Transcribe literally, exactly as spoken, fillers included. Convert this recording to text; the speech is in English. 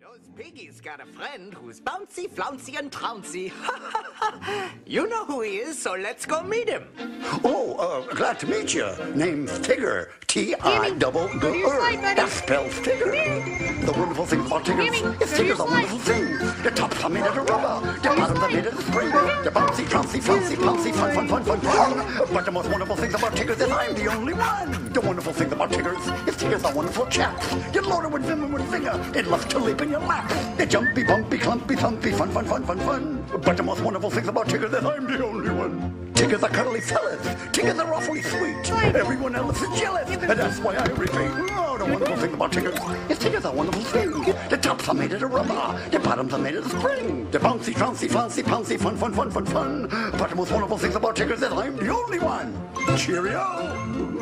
Those piggies got a friend who's bouncy, flouncy, and trouncy. You know who he is, so let's go meet him. Oh, uh, glad to meet you. Name's Tigger. T I double G R. That spells Tigger. The wonderful thing about Tiggers is Tigger's a wonderful thing. The tops are made out of rubber. The bottoms are made out of spring. The bouncy, trouncy, flouncy, flouncy, fun, fun, fun, fun, fun. But the most wonderful thing about Tiggers is I'm the only one. The wonderful thing about Tiggers is Tigger's a wonderful chap. Get loaded with vim and with finger. It loves to leap in your lap. It jumpy, bumpy, clumpy, thumpy, fun, fun, fun, fun, fun. But the most wonderful things about Tigger is that I'm the only one. Tiggers are cuddly fellas. Tiggers are awfully sweet. Everyone else is jealous. And that's why I repeat, oh, the wonderful thing about Tiggers is Tiggers are a wonderful thing. The tops are made out of rubber. The bottoms are made out of spring. The bouncy, trouncy, flouncy, pouncy, fun, fun, fun, fun, fun. But the most wonderful things about Tiggers is that I'm the only one. Cheerio.